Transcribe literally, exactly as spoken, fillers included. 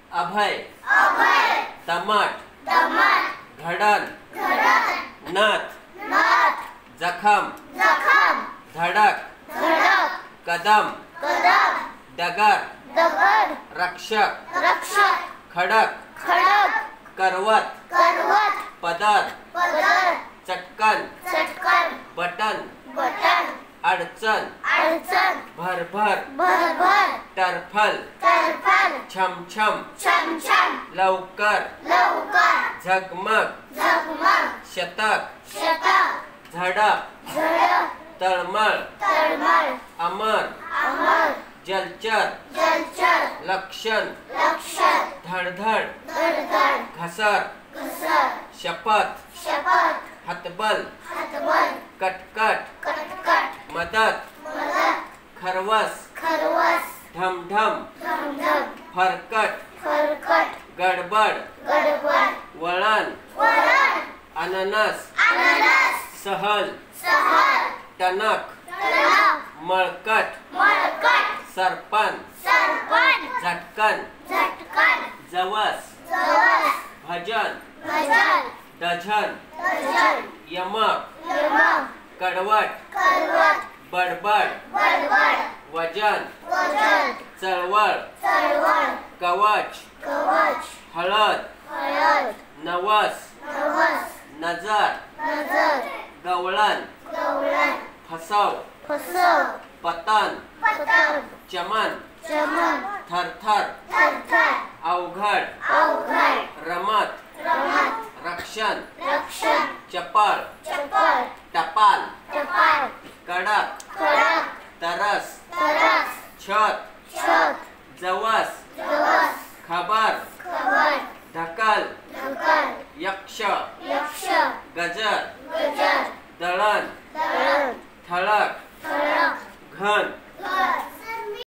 अभय अभय दमट दमट घडण घडण नथ नथ जखम जखम धडक धडक कदम कदम डगर दगड रक्षक रक्षक खडक खडक करवत करवत पदर पदर चटकन चटकन बटन बटन अडचण अडचण भरभर भरभर टरफल टरफल छमछम छमछम लवकर लवकर झगमग झगमग शतक शतक झडप झडप तळमळ तळमळ अमर अमर जलचर जलचर लक्षण लक्षण धडधड धडधड घसर घसर शपथ शपथ हतबल हातबल कटकट कटकट मदत मदत खरवस खरवस ढमढम धमधम फरकट फरकट गडबड गडबड वळण वरण अननस अननस सहल सहल टणक टणक मळकट मळकट सरपण सरपण झटकन झटकन जवस जवस भजन भजन डझन डझन यमक यमक कडवट करवत बडबड बडबड वजन वजन चळवळ चळवळ कवच कवच हळद हळद नवस नवस नजर नजर गवळण गवळण फसव फसव पतन पतन चमन चमन थरथर थरथर अवघड अवघड रमत रमत रक्षण रक्षण चपळ चपळ टपाल टपाल कडक कडक तरस तरस छत छत जवस जवस खबर खबर ढकल ढकल यक्ष यक्ष गजर गजर दळण दळण ठळक ठळक घन